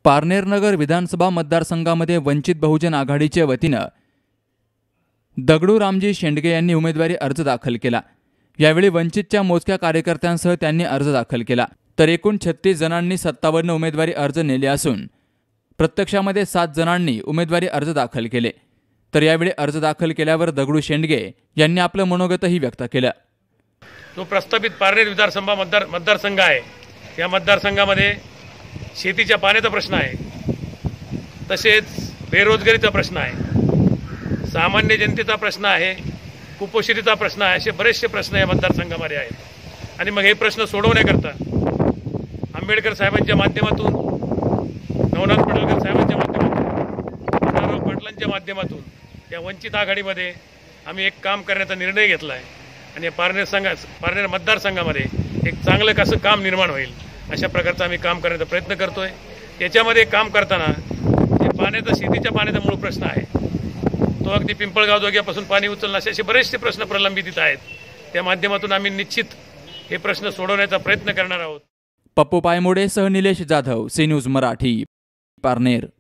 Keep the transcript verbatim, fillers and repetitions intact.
पारनेर नगर विधानसभा मतदारसंघामध्ये वंचित बहुजन आघाडीच्या वतीनं दगडू रामजी शेंडगे यांनी उमेदवारी अर्ज दाखल केला। यावेळी वंचितच्या मोजक्या कार्यकर्त्यांसह त्यांनी अर्ज दाखल केला। तर एकूण छत्तीस जणांनी सत्तावन्न उमेदवारी अर्ज नेले असून प्रत्यक्षामध्ये सात जणांनी उमेदवारी अर्ज दाखल केले। तर यावेळी अर्ज दाखल केल्यावर दगडू शेंडगे यांनी आपलं मनोगतही व्यक्त केलं। जो प्रस्तावित पारनेर विधानसभा मतदार मतदारसंघ आहे, या मतदारसंघामध्ये शेतीच्या पाण्याचा प्रश्न आहे, तसेच बेरोजगारीचा प्रश्न आहे, सामान्य जनतेचा प्रश्न आहे, कुपोषितीचा प्रश्न आहे, असे बरेचसे प्रश्न या मतदारसंघामध्ये आहेत। आणि मग हे प्रश्न सोडवण्याकरता आंबेडकर साहेबांच्या माध्यमातून, नवनाथ पडळकर साहेबांच्या माध्यमातून, राव पाटलांच्या माध्यमातून या वंचित आघाडीमध्ये आम्ही एक काम करण्याचा निर्णय घेतला आहे आणि पारनेर संघा पारनेर मतदारसंघामध्ये एक चांगलं कसं काम निर्माण होईल अशा प्रकारचा आम्ही काम करण्याचा प्रयत्न करतोय। याच्यामध्ये काम करताना जे पाण्याचा, शेतीच्या पाण्याचा मूळ प्रश्न आहे, तो अगदी पिंपळगाव जोग्यापासून पाणी उचलणं असे बरेचसे प्रश्न प्रलंबित आहेत। त्या माध्यमातून आम्ही निश्चित हे प्रश्न सोडवण्याचा प्रयत्न करणार आहोत। पप्पू पायमोडे सह निलेश जाधव, सी न्यूज मराठी, पारनेर।